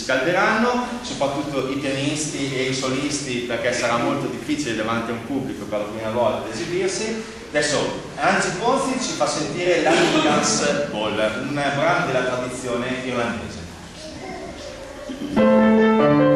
scalderanno, soprattutto i pianisti e i solisti, perché sarà molto difficile davanti a un pubblico per la prima volta esibirsi. Adesso Angie Ponzi ci fa sentire l'Annie Dance Ball, un brano della tradizione irlandese.